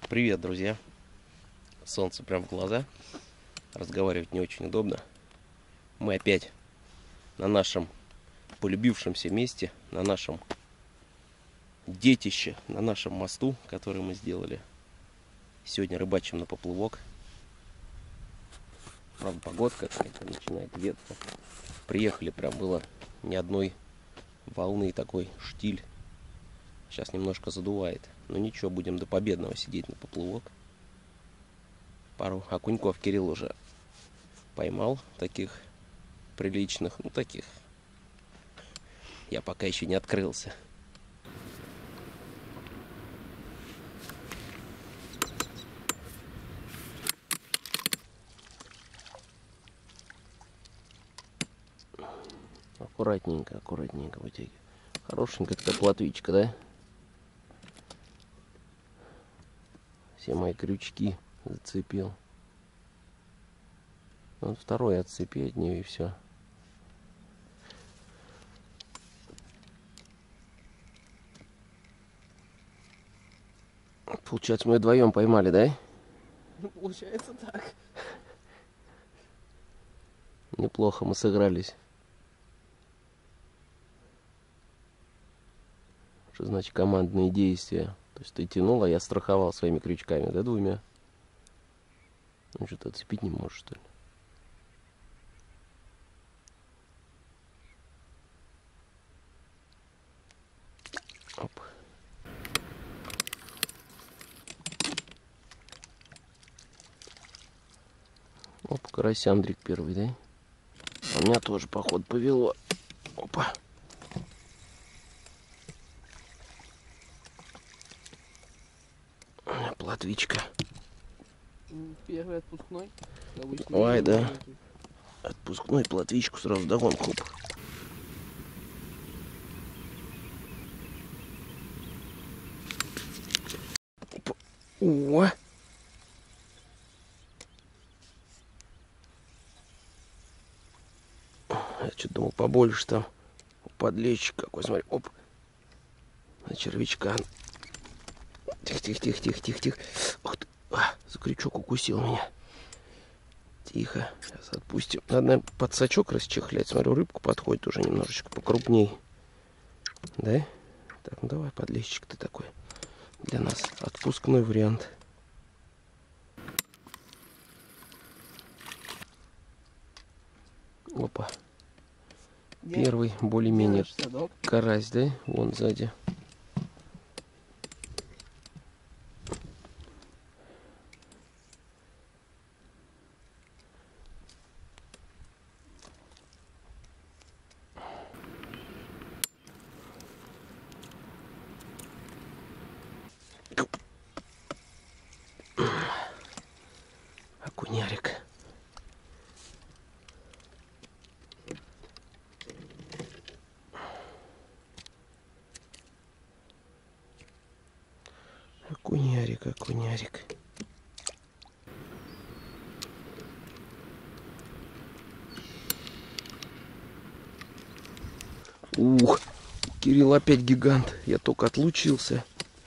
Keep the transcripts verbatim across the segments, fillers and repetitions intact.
Привет, друзья! Солнце прям в глаза. Разговаривать не очень удобно. Мы опять на нашем полюбившемся месте, на нашем детище, на нашем мосту, который мы сделали. Сегодня рыбачим на поплывок. Правда, погодка какая-то начинает ветром. Приехали, прям было ни одной волны, такой штиль. Сейчас немножко задувает. Но ничего, будем до победного сидеть на поплывок. Пару окуньков Кирилл уже поймал, таких приличных, ну таких. Я пока еще не открылся. Аккуратненько, аккуратненько вытягивай. Хорошенькая такая плотвичка, да? Все мои крючки зацепил. Вот второй отцепи от нее и все. Получается, мы вдвоем поймали, да? Ну, получается так. Неплохо мы сыгрались. Что значит командные действия? То есть ты тянул, а я страховал своими крючками, да, двумя? Ну что, ты отцепить не можешь, что ли? Оп. Оп, карась Андрик первый, да? А меня тоже, походу, повело. Опа. Плотвичка. Первый отпускной. Ой, да. Отпускной, плотвичку сразу догонку. О! Я что-то думал побольше там. Подлещик какой, смотри. Оп. На червячка. Тихо-тихо-тихо-тихо-тихо-тихо. Ух ты. А, за крючок укусил меня. Тихо. Сейчас отпустим. Надо, наверное, под сачок расчехлять. Смотрю, рыбку подходит уже немножечко покрупней. Да? Так, ну давай, подлещик ты такой. Для нас отпускной вариант. Опа. Первый более-менее карась, да? Вон сзади. Окунярик. Окунярик, окунярик. Ух, Кирилл опять гигант. Я только отлучился.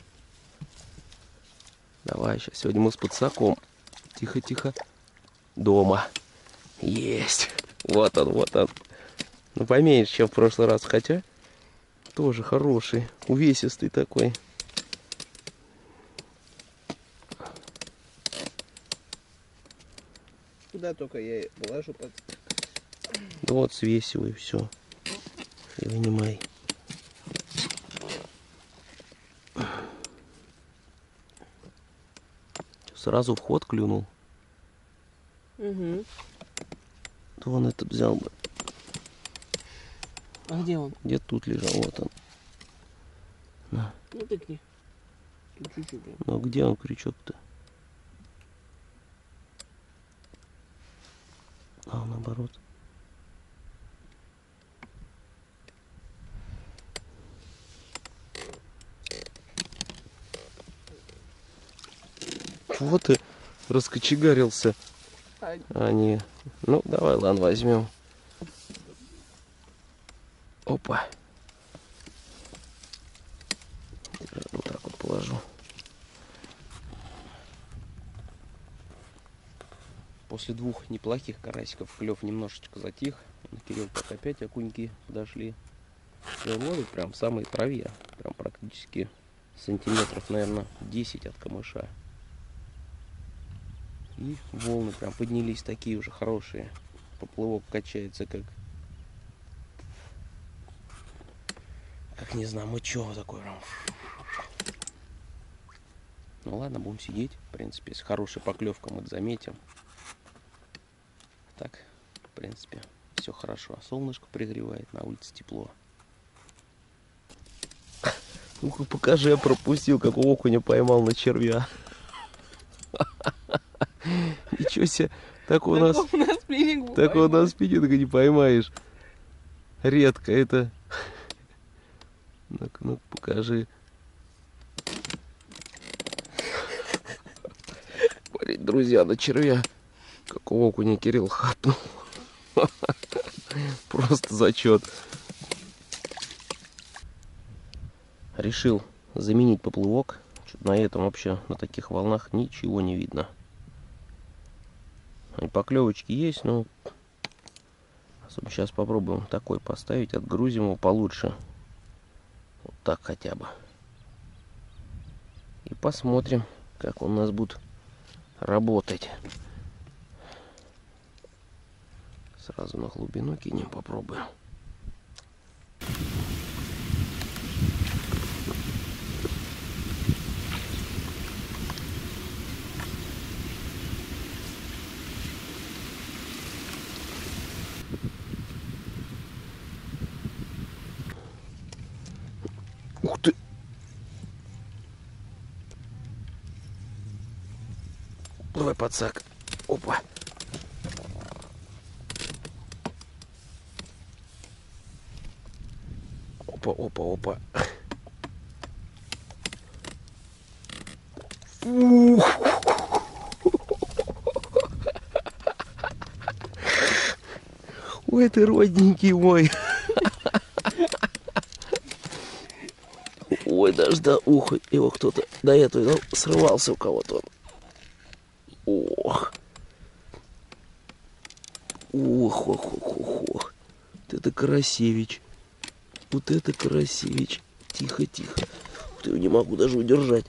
Давай, сейчас сегодня мы с подсаком. Тихо-тихо. Дома. Есть. Вот он, вот он. Ну, поменьше, чем в прошлый раз, хотя тоже хороший, увесистый такой. Куда только я положу под... Да вот свесивай, все. И вынимай. Сразу в ход клюнул. Угу. То он этот взял бы. А где он? Где тут лежал? Вот он. На. Ну тыкни. Тут чуть-чуть. Ну где он, крючок-то? А, наоборот. Вот и раскочегарился. А, не. Ну, давай, ладно, возьмем. Опа. Вот так вот положу. После двух неплохих карасиков клев немножечко затих. Кирилл, так опять окуньки подошли. И он ловит прям в самой траве. Прям практически сантиметров, наверное, десять от камыша. И волны прям поднялись такие уже хорошие. Поплывок качается как... Как не знаю, мычо такой. Ну ладно, будем сидеть. В принципе, если хорошая поклевка, мы это заметим. Так, в принципе, все хорошо. Солнышко пригревает, на улице тепло. Ну-ка покажи, я пропустил, как окуня поймал на червя. Ничего себе, так у нас, так у нас спиннинга не поймаешь. Редко это. Ну-ка, ну покажи. Смотрите, друзья, на червя. Какого окуня Кирилл хапнул. Просто зачет. Решил заменить поплывок. На этом вообще, на таких волнах ничего не видно. Поклевочки есть, но сейчас попробуем такой поставить. Отгрузим его получше. Вот так хотя бы. И посмотрим, как он у нас будет работать. Сразу на глубину кинем, попробуем. Ух ты! Давай, подсак. Опа! Опа, опа, опа. Ух. Ой, ты родненький мой. Ой, даже до уха его кто-то до этого срывался у кого-то. Ох. Ох, ох, ох, ох, ох. Вот это Карасевич. Вот это Карасевич. Тихо, тихо. Я не могу даже удержать.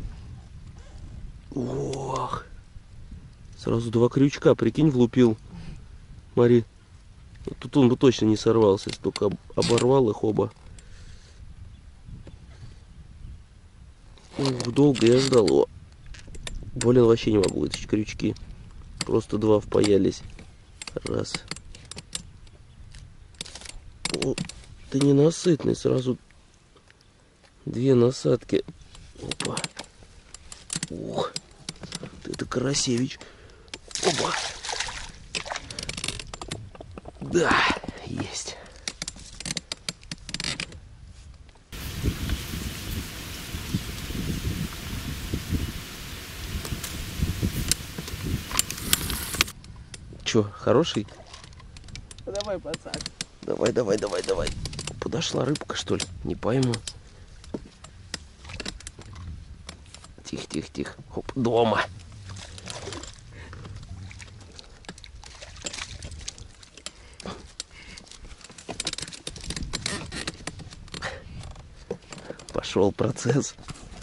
Ох. Сразу два крючка, прикинь, влупил. Смотри. Вот тут он бы точно не сорвался, если только оборвал их оба. Ух, долго я ждал его. Блин, вообще не могу вытащить крючки. Просто два впаялись. Раз. О, ты ненасытный. Сразу две насадки. Опа. Ух. Это Карасевич. Опа. Да, есть. Че, хороший? Давай, пацан. Давай, давай, давай, давай. Подошла рыбка, что ли? Не пойму. Тихо, тихо, тихо. Хоп, дома. Пошел процесс.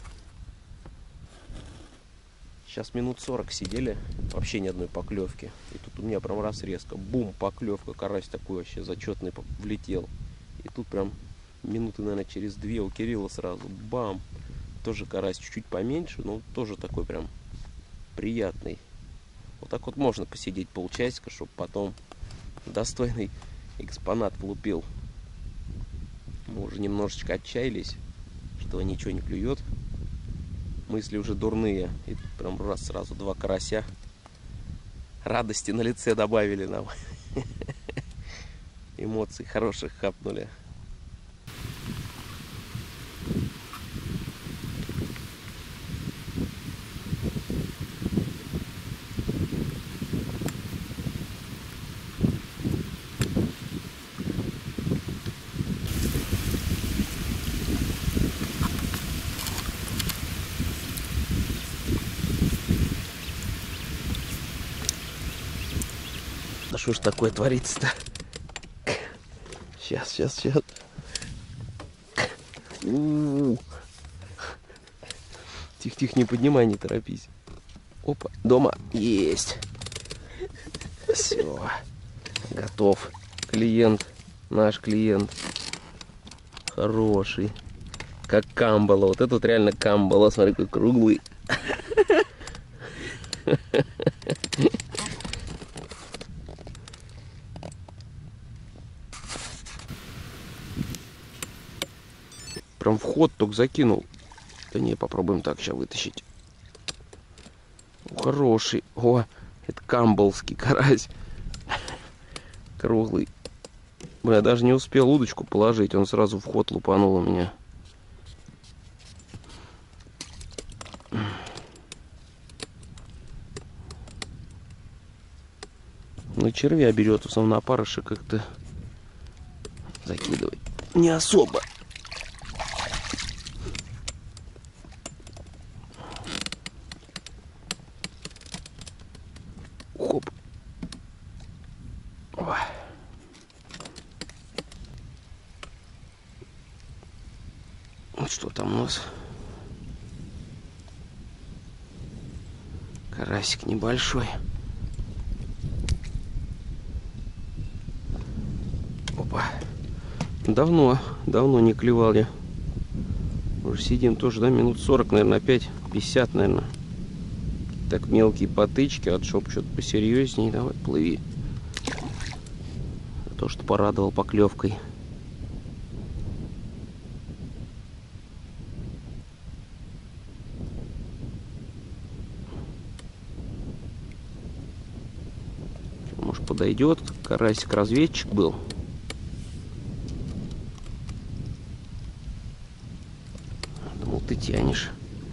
Сейчас минут сорок сидели, вообще ни одной поклевки. И тут у меня прям раз резко, бум, поклевка, карась такой вообще зачетный влетел. И тут прям минуты, наверное, через две у Кирилла сразу, бам, тоже карась чуть-чуть поменьше, но тоже такой прям приятный. Вот так вот можно посидеть полчасика, чтобы потом достойный экспонат влупил. Мы уже немножечко отчаялись, что ничего не клюет. Мысли уже дурные. И прям раз сразу два карася. Радости на лице добавили нам. Эмоций хороших хапнули. что ж такое творится-то? Сейчас, сейчас, сейчас. Тихо-тихо, не поднимай, не торопись. Опа, дома есть. Все. Готов. Клиент. Наш клиент. Хороший. Как камбала. Вот это вот реально камбала. Смотри, какой круглый. Прям вход только закинул. Да не, попробуем так сейчас вытащить. О, хороший. О, это камбалский карась. Круглый. Бля, я даже не успел удочку положить. Он сразу в ход лупанул у меня. Ну, червя берет, в основном на опарыши как-то закидывай. Не особо. Хоп. Ой. Вот что там у нас. Карасик небольшой. Опа. Давно, давно не клевали. Уже сидим тоже, да, минут сорок, наверное, опять пятьдесят, наверное. Так, мелкие потычки, от чтоб что-то посерьезнее. Давай, плыви. То, что порадовал поклевкой. Может, подойдет. Карасик разведчик был. Думал, ты тянешь.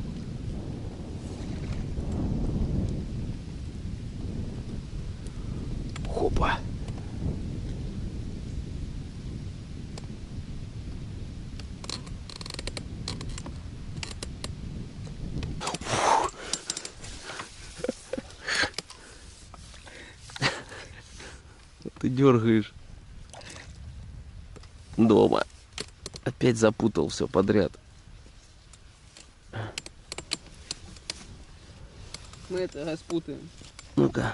Хопа. Ты дергаешь. Дома. Опять запутал все подряд. Мы это распутаем. Ну-ка.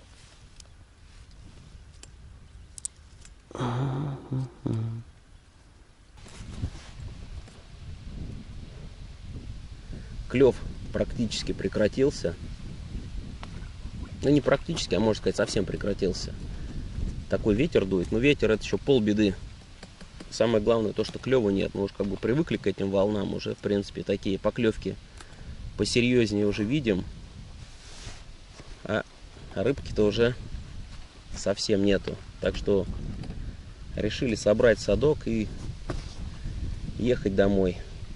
Клев практически прекратился. Ну, не практически, а можно сказать, совсем прекратился. Такой ветер дует. Но ветер — это еще полбеды. Самое главное то, что клева нет. Мы уже как бы привыкли к этим волнам. Уже, в принципе, такие поклевки посерьезнее уже видим. А рыбки-то уже совсем нету. Так что решили собрать садок и ехать домой.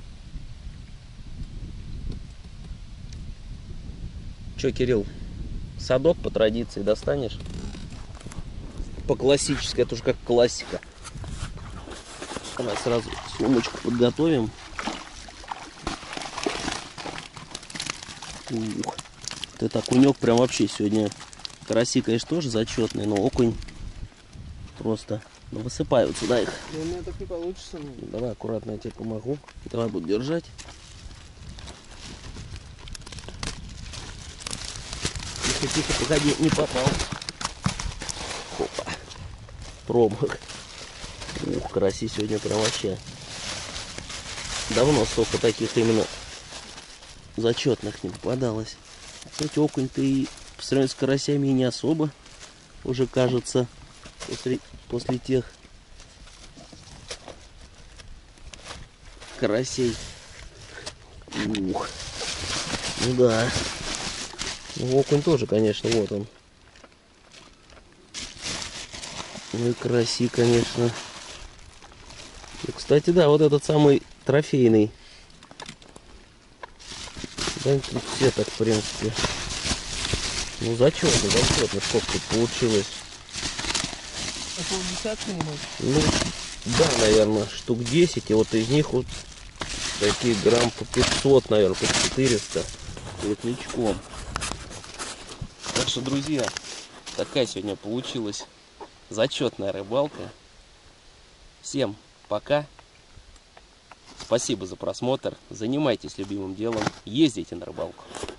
Че, Кирилл, садок по традиции достанешь? По классической, это уже как классика. Давай сразу сумочку подготовим. Ух, это окунек прям вообще сегодня. Караси, конечно, тоже зачетный, но окунь просто, ну, высыпаются, да, их. Да, у меня так не получится. Ну. Давай аккуратно, я тебе помогу. Давай буду держать. Тихо, тихо, погоди, не попал. Опа. Промах. Ух, караси сегодня прям вообще. Давно столько таких именно зачетных не попадалось. Кстати, окунь-то и по сравнению с карасями и не особо уже кажется после, после тех карасей. Ух. Ну да. Ну, окунь тоже, конечно, вот он. Ну и караси, конечно. И, кстати, да, вот этот самый трофейный. Да, тут все так, в принципе. Ну, зачетно, зачетно, сколько тут получилось. А полдесятка не может? Ну, да, наверное, штук десять. И вот из них вот такие грамм по пятьсот, наверное, по четыреста. Плотничком. Так что, друзья, Такая сегодня получилась зачетная рыбалка. Всем пока. Спасибо за просмотр. Занимайтесь любимым делом. Ездите на рыбалку.